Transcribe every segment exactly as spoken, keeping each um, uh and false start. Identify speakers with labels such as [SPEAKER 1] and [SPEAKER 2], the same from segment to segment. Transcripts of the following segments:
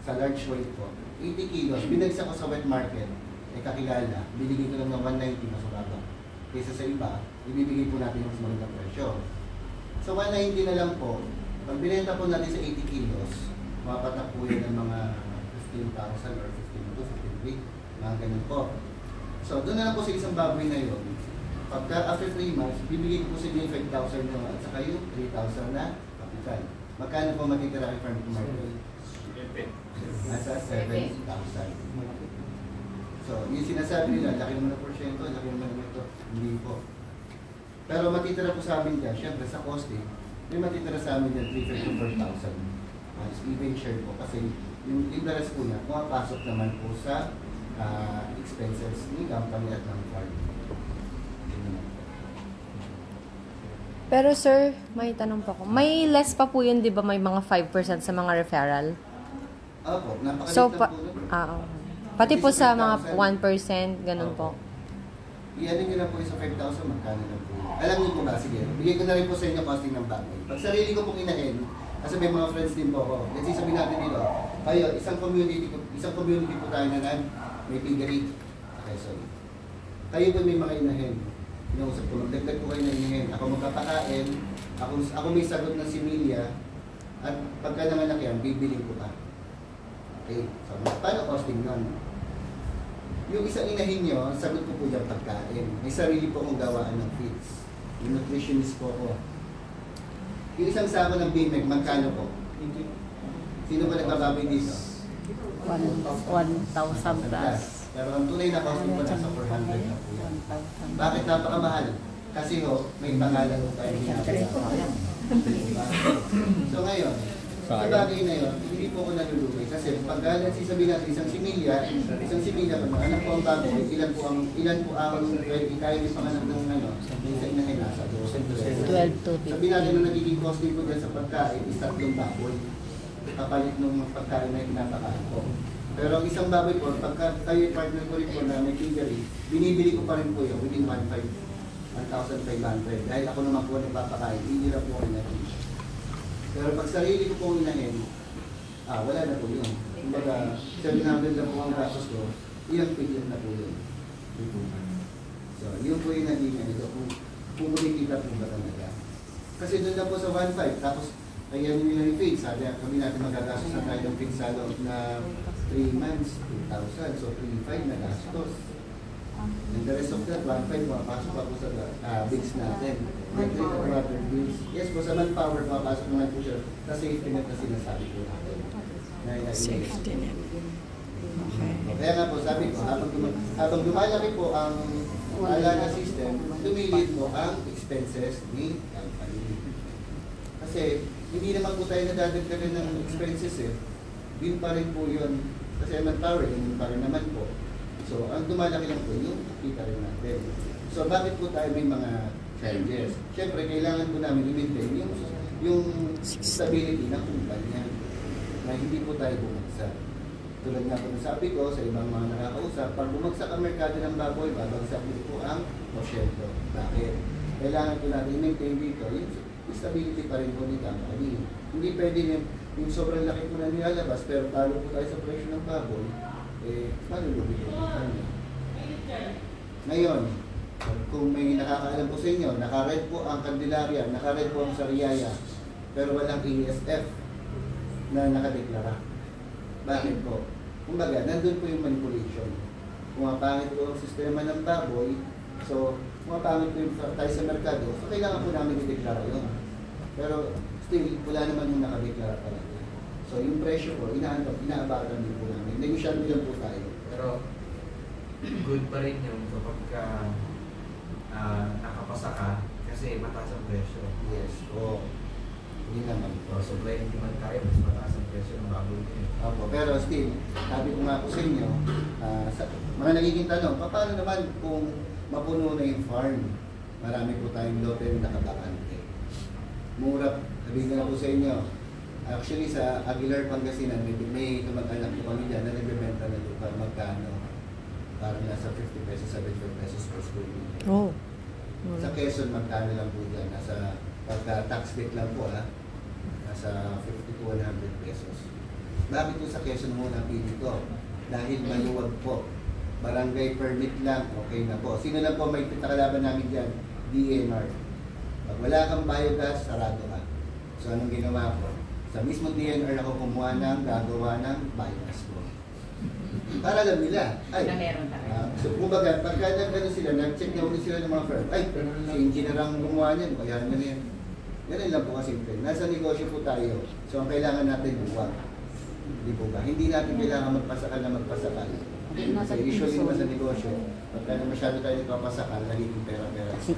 [SPEAKER 1] sa large weight po, eighty kilos, binagsak ko sa wet market, eh kakilala, binigay ko lang ng one ninety, mas mababa. Kaysa sa iba, ibibigay po natin yung mas magandang presyo. So one ninety na lang po, pag binenta po natin sa eighty kilos, mapatak po yun ng mga fifteen thousand or fifteen to fifteen three, mga ganun po. So doon na lang po sa isang baboy na yun. Pagka after three months, bibigay ko po sa inyo yung five thousand nyo at saka yung three thousand na kapital. Magkano po matitira kay Farm to Market? Nasa seven thousand. So, yung sinasabi nila, laki naman ng porsyento, laki naman ng ito. Hindi po. Pero matitira po sa amin dyan, syempre sa costing, may matitira sa amin dyan three thousand to four thousand. Mas even share po kasi yung interest po niya, pumapasok naman po sa uh, expenses ni company at ng farm.
[SPEAKER 2] Pero sir, may tanong po ako. May less pa po yun, di ba may mga five percent sa mga referral?
[SPEAKER 1] Opo, napakalit
[SPEAKER 2] so,
[SPEAKER 1] lang
[SPEAKER 2] pa,
[SPEAKER 1] po nun.
[SPEAKER 2] ah, okay. Pati po sa mga one percent, ganun po.
[SPEAKER 1] Iyan nyo na po yung sa five thousand, magkano lang po. Alam niyo po ba, sige, bigay ko na rin po sa inyo costing ng bagoy. Pag sarili ko pong inahin, kasi may mga friends din po ako, let's say sabihin natin dito, kayo, isang community, isang community po tayo na nan, may piggery. Okay, sorry. Kayo po may mga inahin. Inausap ko, magdagdag po kayo na inahin. Ako magkapakain, ako, ako may sagot ng similya, at pagka nanganak yan, bibiling ko pa. Okay, so paano costing nun? Yung isang inahin nyo, sagot ko po dyan pagkain. May sarili po akong gawaan ng feeds. Yung nutritionist po ako. Yung isang sako ng B M E C, magkano po? Sino ba nagbababoy dito?
[SPEAKER 3] one thousand plus.
[SPEAKER 1] Pero ang tunay na costing po nasa four hundred na po yan. Bakit napakamahal? Kasi ho, may pangalan po tayo ginagawa. So ngayon, sa bagay na yun, hindi po ako nalulugay. Kasi pag nagsisabi natin isang similya, isang similya, pag anak po ang baboy, ilan po ang, ilan po ang, well, kaya yung panganak ng ano, sa inahin nasa
[SPEAKER 3] twelve to fifteen.
[SPEAKER 1] Sabi natin na nagiging costing po dyan sa pagkain, is tatlong baboy. Kapalit ng pagkain na pinapakain po. Pero ang isang baboy po, pagka kayo partner ko rin po na may piggery, binibili ko pa rin po yun within one thousand five hundred. Dahil ako naman po nagpapakain, hindi na po ako natin. Pero pag sarili ko pong inahin, ah, wala na po yun. Kumbaga, seven hundred lang po ang gastos ko, ilang piglet na po yun. So, yun po yung naging ano, kung, kung kumikita po ba talaga. Kasi doon na po sa one point five, tapos kaya nyo yung feed, sabi kami natin magagastos na tayo ng feed sa loob na three months, two thousand, so three point five na gastos. And the rest of that, one point five, mapasok pa po sa uh, bills natin. Electric and water bills. Yes po, sa manpower, mapasok naman po siya sa safety net na sinasabi po natin.
[SPEAKER 3] Safety net. Okay.
[SPEAKER 1] Kaya nga po, sabi ko, habang, dum habang lumalaki po ang alaga system, lumilit po ang expenses ni company. Kasi hindi naman po tayo nadadagdagan ng expenses eh. Yun pa rin po yun. Kasi manpower, yun pa rin naman po. So, ang dumalaki lang po yung kita rin natin. So, bakit po tayo may mga challenges? Siyempre, kailangan po namin i-maintain yung, yung stability ng kumpanya na hindi po tayo bumagsak. Tulad nga po sabi ko sa ibang mga nakakausap, pag bumagsak ang merkado ng baboy, babagsak din po ang porsyento. Bakit? Kailangan po natin i-maintain dito yung stability pa rin po ni company. Hindi pwede yung, yung sobrang laki po na nilalabas, pero talo po tayo sa presyo ng baboy, eh, malulubi po natin. Ngayon, kung may nakakaalam po sa inyo, naka-red po ang Candelaria, naka-red po ang Sariaya, pero walang E S F na nakadeklara. Bakit po? Kumbaga, nandun po yung manipulation. Pumapangit po ang sistema ng baboy, so pumapangit po yung tayo sa merkado, so kailangan po namin i-deklara yun. Pero still, wala naman yung nakadeklara talaga. So yung presyo po, inaanap, inaabaran din po namin. Negosyante lang po tayo.
[SPEAKER 4] Pero good pa rin yung kapag ka, uh, nakapasa ka kasi mataas ang presyo.
[SPEAKER 1] Yes. O, hindi naman.
[SPEAKER 4] So, supply hindi man tayo, mas mataas ang presyo ng baboy din.
[SPEAKER 1] Opo, pero still, sabi ko nga po sa inyo, uh, sa, mga nagiging tanong, paano naman kung mapuno na yung farm? Marami po tayong lote na nakabakante. Mura, sabihin ko na po sa inyo, actually sa Aguilar, Pangasinan, may, may kamag-anak po kami dyan na nagbebenta na lupa magkano. Parang nasa fifty pesos, seventy-five pesos per square meter.
[SPEAKER 2] Oh.
[SPEAKER 1] Sa Quezon, magkano lang po dyan. Nasa pagka-tax rate lang po ha. Nasa fifty to one hundred pesos. Bakit po sa Quezon muna pili ko? Dahil maluwag po. Barangay permit lang, okay na po. Sino lang po may pinakalaban namin dyan? D N R. Pag wala kang biogas, sarado ka. So anong ginawa ko? Sa mismo D N R ako kumuha ng gagawa ng biogas ko. Para alam nila. Ay, uh, so kumbaga, pagka nag-ano sila, nag-check na ulit sila ng mga firm. Ay, si engineer ang gumawa niyan, kaya na yan. Ganun lang po kasi. Nasa negosyo po tayo. So ang kailangan natin buwag. Hindi po ba? Hindi natin kailangan magpasakal na magpasakal. Kasi usually naman sa negosyo, pagka masyado tayo nagpapasakal, nagiging pera-pera. So,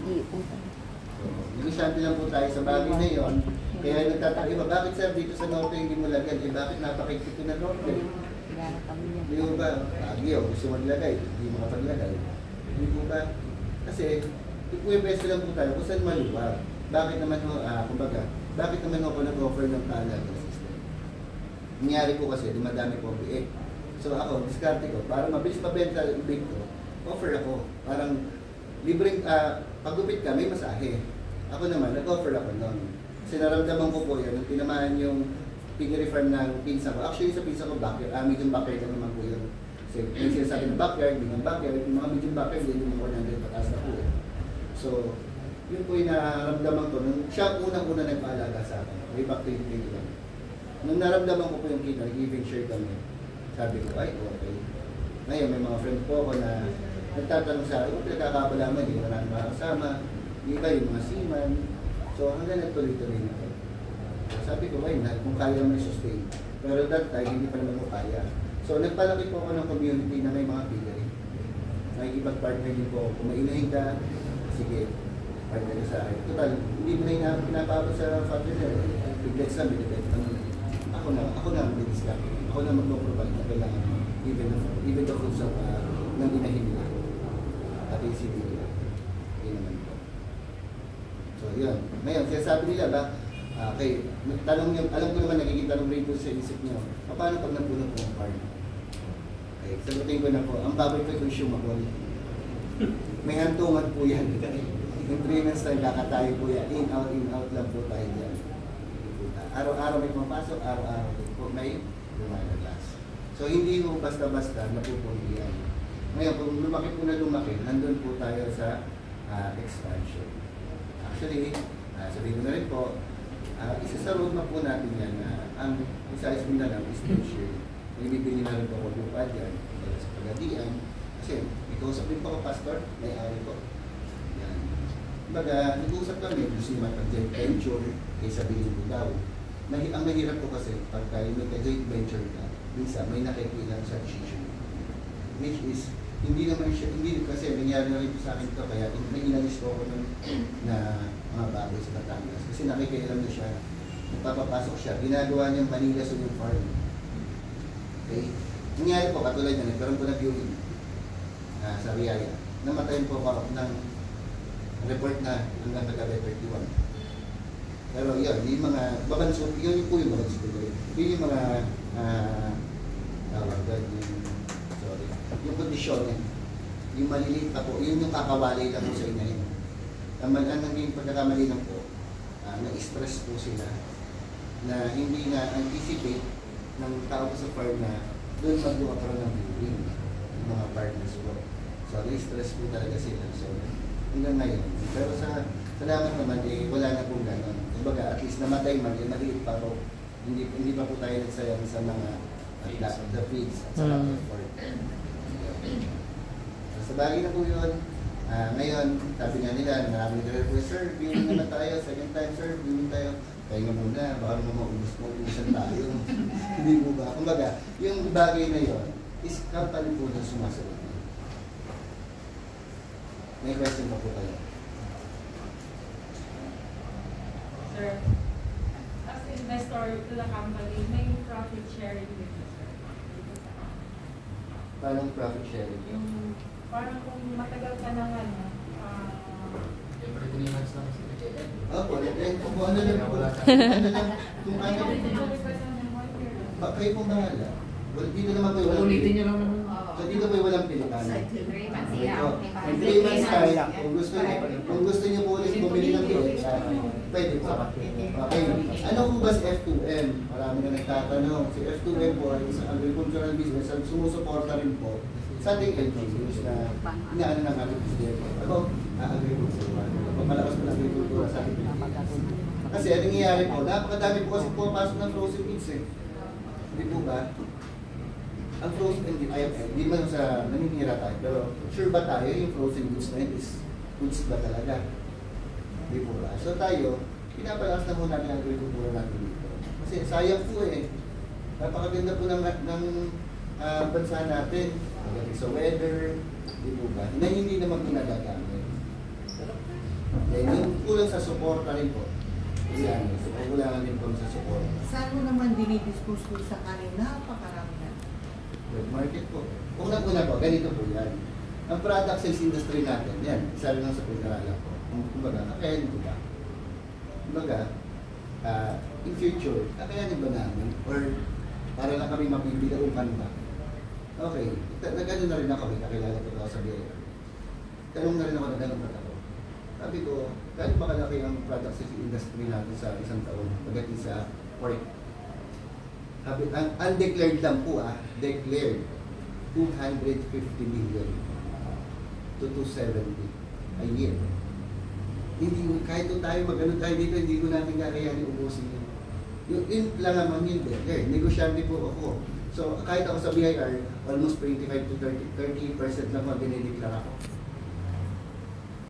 [SPEAKER 1] negosyante lang po tayo sa bagay na yun. Kaya nagtataka iba, bakit sir dito sa Norte hindi mo lagyan? Eh bakit napakikip ko na Norte? Hindi mo ba? Agyo, gusto maglagay, hindi mo kapaglagay. Hindi po ba? Kasi, ipwepesto lang po tayo kung saan maluwag. Bakit naman ho, ah, kumbaga, bakit naman ako nag-offer ng talaga system? Nangyari po kasi, dumadami po ang biik. So ako, diskarte ko, para mabilis mabenta yung biik ko, offer ako. Parang, libreng, ah, pagupit ka, may masahe. Ako naman, nag-offer ako noon. Kasi naramdaman ko po yan, nung tinamaan yung piggery farm ng pinsa ko. Actually, sa pinsa ko, backyard, ah, medium backyard lang naman po yun. Kasi yung sinasabi ng backyard, medium backyard, yung mga medium backyard, yun yung one hundred pataas na po eh. So, yun po yung naramdaman ko, nung siya unang-una nagpaalaga sa akin, way back twenty twenty-one. Nung naramdaman ko po yung kita, nag-giving share kami, sabi ko, ay, okay. Ngayon, may mga friend po ako na nagtatanong sa akin, kung pinagkakabalaman, hindi ko na makakasama, yung iba yung mga seaman. So, hanggang nagtuloy-tuloy na po. So, sabi ko, ay, kung kaya naman sustain. Pero that time, hindi pa naman ko kaya. So, nagpalaki po ako ng community na may mga piggery. May ibang partner din po. Kung mainahin ka, sige, partner ka sa akin. Total, hindi mo na yung pinapabot sa factory na. Piglets na, binibet na muna. Ako na, ako na ang bilis ka. Ako na mag-provide na kailangan even the, even the fruits of uh, ng inahin nila. At yung C D nila. Yun naman po. So, yun. Ngayon, sinasabi nila ba, uh, okay, tanong niyo, alam ko naman nagiging tanong rin po sa isip niyo, paano pag napuno po ang farm? Okay, sagutin ko na po, ang baboy ko consumable. May hantungan po yan. Yung three months tayo, kakatayo po yan. In, out, in, out lang po tayo dyan. Araw-araw may pumapasok, araw-araw po may lumalaglas. So, hindi po basta-basta napupundi yan. Ngayon, kung lumaki po na lumaki, nandun po tayo sa uh, expansion. Actually, uh, sabihin ko na rin po, uh, isa sa roadmap po natin yan na uh, ang Visayas Mindanao is T-shirt. May bibili na rin po ako lupa dyan, para sa Pagadian. Kasi, ikausap din po ako, Pastor, may ari po. Yan. Baga, nag-uusap kami, gusto naman pag-joint venture, kaysa bilhin mo daw. Mahi ang mahirap po kasi, pagka yung mag-joint venture ka, minsan may nakikilang sa decision. Which is, hindi naman siya, hindi kasi nangyari na rin sa akin ito, kaya may inalis ko ako ng, na mga baboy sa Batangas. Kasi nakikialam na siya, nagpapapasok siya, ginagawa niyang Manila sa yung farm. Okay? Nangyari po, katulad na, nagkaroon ko na viewing uh, sa Riyaya. Namatayin po ako ng report na hanggang kagabi thirty-one. Pero yun, yung mga babanso, yun yung po yung babanso. Yun yung mga, uh, tawag doon, yung sorry, yung kondisyon yan. Yung maliliit pa po, yun yung kakawalay lang po sa inahin. Ang ang naging pagkakamali lang po, uh, na-stress po sila na hindi na anticipate ng tao sa farm na doon magbukaroon ng building yung mga partners po. So, na-stress po talaga sila. So, hanggang ngayon. Pero sa salamat naman, eh, wala na pong gano'n. Kumbaga, at least namatay man, eh, maliit pa po. Hindi, hindi pa po tayo nagsayang sa mga uh, the feeds at sa mm. effort. Sa bagay na po yun, uh, ngayon, sabi nga nila, maraming nag-request, sir, viewing naman tayo, second time, sir, viewing tayo. Kaya nga muna, baka naman maubos mo, ubusan tayo. Hindi po ba? Kumbaga, yung bagay na yun, is kapal po na sumasagot. May question pa po tayo.
[SPEAKER 5] Sir, as investor to the company, may profit sharing with you, sir?
[SPEAKER 1] Parang profit sharing?
[SPEAKER 5] Yung, parang kung matagal ka na nga, no? Uh,
[SPEAKER 4] Siyempre, tinimas lang sila.
[SPEAKER 1] Opo, eh, kung ano lang po. Ano lang, kung ano.
[SPEAKER 5] Ba,
[SPEAKER 1] Kayo pong bahala. Well, dito naman po yung walang
[SPEAKER 4] Ulitin
[SPEAKER 1] pilitan.
[SPEAKER 4] niyo lang naman.
[SPEAKER 1] So dito po yung walang pilitan.
[SPEAKER 6] Three months,
[SPEAKER 1] Okay
[SPEAKER 6] yeah.
[SPEAKER 1] po.
[SPEAKER 6] May
[SPEAKER 1] Yung three months
[SPEAKER 6] five.
[SPEAKER 1] time, kung gusto niyo, kung gusto niyo po ulit bumili ng bilis, pwede po. Okay. Ano po ba si F two M? Marami na nagtatanong. Si F two M po ay isang agricultural business at sumusuporta rin po sa ating L G Us na inaano ng ating presidente. Ako, ah, agricultura. Pagmalakas po ng agricultura sa ating Pilipinas. Kasi anong nangyayari po, napakadami po kasi pumapasok ng frozen meats eh. Hindi po ba? Ang frozen meat, ay, hindi man sa naninira tayo, pero sure ba tayo yung frozen goods na yun is goods ba talaga? Hindi po ba? So tayo, pinapalakas na po natin ang agricultura natin dito. Kasi sayang po eh. Napakaganda po ng, ng uh, bansa natin. Magaling sa weather, hindi po ba? Na hindi naman pinagagamit. Then yung kulang sa suporta rin po. Yan, so, kulangan din po sa suporta.
[SPEAKER 7] Saan mo naman dinidispose ko sa kanin? Napakarami na.
[SPEAKER 1] Web market po. Unang-una po, ganito po yan. Ang product sales industry natin, yan, isa rin lang sa pag-aaralan ko. Kumbaga, kakayanin ko ba? Kumbaga, uh, in future, kakayanin ba namin? Or para lang kami mabibilaukan ba? Okay, nag-ano na rin ako, may kakilala ko ako sa B I R. Tanong na rin ako na ganun ba ako. Sabi ko, kahit ba kalaki ang product sales industry natin sa isang taon, pagdating sa work? Sabi, ang undeclared lang po ah, declared two hundred fifty million to two seventy a year. Hindi ko, kahit kung tayo mag-ano tayo dito, hindi ko natin kakayanin ubusin yun. Yung in lang naman yun, declared. Negosyante po ako. So, kahit ako sa B I R, almost twenty-five to thirty percent lang ang dinideklara ko.